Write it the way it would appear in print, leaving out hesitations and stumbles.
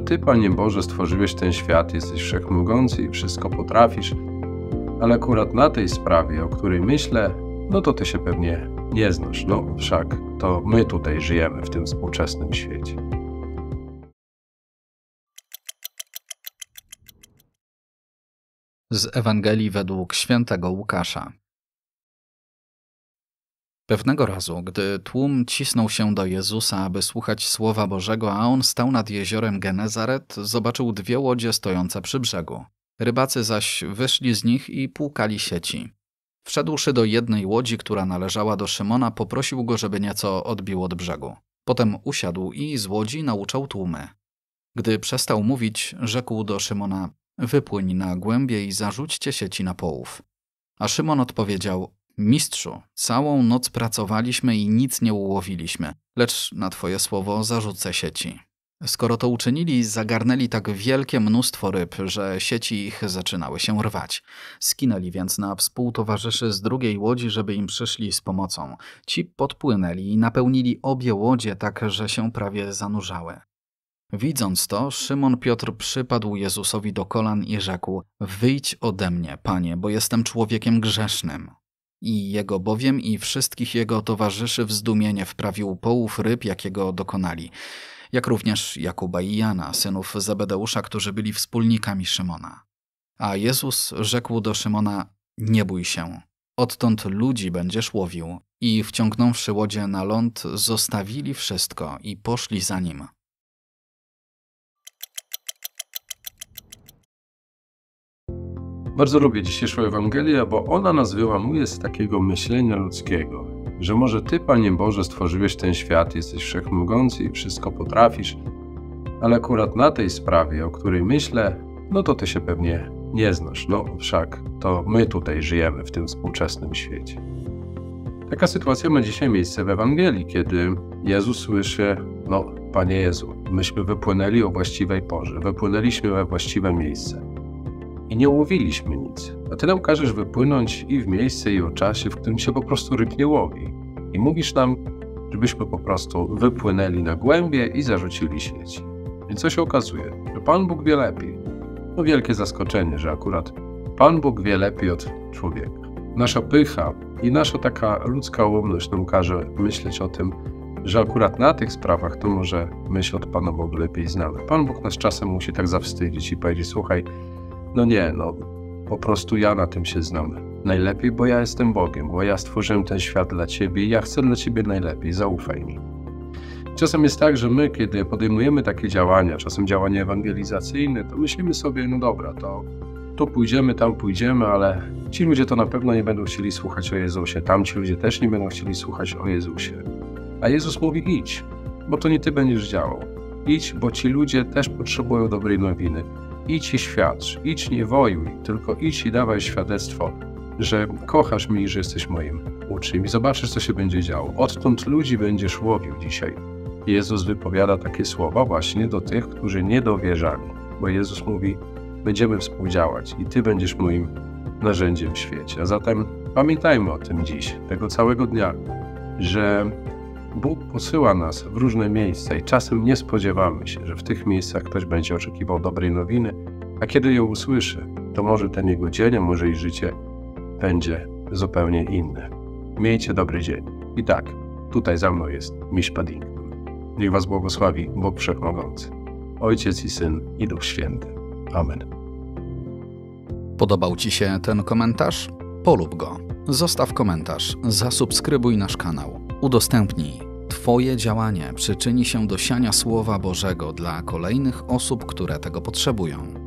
Ty, Panie Boże, stworzyłeś ten świat, jesteś wszechmogący i wszystko potrafisz, ale akurat na tej sprawie, o której myślę, no to Ty się pewnie nie znasz. No wszak to my tutaj żyjemy w tym współczesnym świecie. Z Ewangelii według świętego Łukasza. Pewnego razu, gdy tłum cisnął się do Jezusa, aby słuchać Słowa Bożego, a On stał nad jeziorem Genezaret, zobaczył 2 łodzie stojące przy brzegu. Rybacy zaś wyszli z nich i płukali sieci. Wszedłszy do jednej łodzi, która należała do Szymona, poprosił go, żeby nieco odbił od brzegu. Potem usiadł i z łodzi nauczał tłumy. Gdy przestał mówić, rzekł do Szymona: wypłyń na głębie i zarzućcie sieci na połów. A Szymon odpowiedział: Mistrzu, całą noc pracowaliśmy i nic nie ułowiliśmy, lecz na Twoje słowo zarzucę sieci. Skoro to uczynili, zagarnęli tak wielkie mnóstwo ryb, że sieci ich zaczynały się rwać. Skinęli więc na współtowarzyszy z drugiej łodzi, żeby im przyszli z pomocą. Ci podpłynęli i napełnili obie łodzie tak, że się prawie zanurzały. Widząc to, Szymon Piotr przypadł Jezusowi do kolan i rzekł: wyjdź ode mnie, Panie, bo jestem człowiekiem grzesznym. I jego bowiem i wszystkich jego towarzyszy w zdumienie wprawił połów ryb, jakiego dokonali, jak również Jakuba i Jana, synów Zebedeusza, którzy byli wspólnikami Szymona. A Jezus rzekł do Szymona: nie bój się, odtąd ludzi będziesz łowił. I wciągnąwszy łodzie na ląd, zostawili wszystko i poszli za nim. Bardzo lubię dzisiejszą Ewangelię, bo ona nas wyłamuje z takiego myślenia ludzkiego, że może Ty, Panie Boże, stworzyłeś ten świat, jesteś wszechmogący i wszystko potrafisz, ale akurat na tej sprawie, o której myślę, no to Ty się pewnie nie znasz. No wszak to my tutaj żyjemy w tym współczesnym świecie. Taka sytuacja ma dzisiaj miejsce w Ewangelii, kiedy Jezus słyszy: no Panie Jezu, myśmy wypłynęli o właściwej porze, wypłynęliśmy we właściwe miejsce i nie ułowiliśmy nic. A Ty nam każesz wypłynąć i w miejsce, i o czasie, w którym się po prostu ryb nie łowi. I mówisz nam, żebyśmy po prostu wypłynęli na głębie i zarzucili sieci. I co się okazuje? Że Pan Bóg wie lepiej. No wielkie zaskoczenie, że akurat Pan Bóg wie lepiej od człowieka. Nasza pycha i nasza taka ludzka ułomność nam każe myśleć o tym, że akurat na tych sprawach to może my się od Pana Boga lepiej znamy. Pan Bóg nas czasem musi tak zawstydzić i powiedzieć: słuchaj, po prostu ja na tym się znam najlepiej, bo ja jestem Bogiem, bo ja stworzyłem ten świat dla Ciebie i ja chcę dla Ciebie najlepiej, zaufaj mi. Czasem jest tak, że my, kiedy podejmujemy takie działania, czasem działania ewangelizacyjne, to myślimy sobie: no dobra, to tu pójdziemy, tam pójdziemy, ale ci ludzie to na pewno nie będą chcieli słuchać o Jezusie, tamci ludzie też nie będą chcieli słuchać o Jezusie. A Jezus mówi: idź, bo to nie Ty będziesz działał. Idź, bo ci ludzie też potrzebują dobrej nowiny. Idź i świadcz, idź nie wojuj, tylko idź i dawaj świadectwo, że kochasz mnie i że jesteś moim uczniem. I zobaczysz, co się będzie działo. Odtąd ludzi będziesz łowił dzisiaj. Jezus wypowiada takie słowa właśnie do tych, którzy nie dowierzali. Bo Jezus mówi: będziemy współdziałać i Ty będziesz moim narzędziem w świecie. A zatem pamiętajmy o tym dziś, tego całego dnia, że Bóg posyła nas w różne miejsca i czasem nie spodziewamy się, że w tych miejscach ktoś będzie oczekiwał dobrej nowiny, a kiedy ją usłyszy, to może ten jego dzień, a może i życie będzie zupełnie inne. Miejcie dobry dzień. I tak, tutaj za mną jest Miś Paddington. Niech Was błogosławi Bóg Wszechmogący, Ojciec i Syn i Duch Święty. Amen. Podobał Ci się ten komentarz? Polub go. Zostaw komentarz, zasubskrybuj nasz kanał, udostępnij. Twoje działanie przyczyni się do siania Słowa Bożego dla kolejnych osób, które tego potrzebują.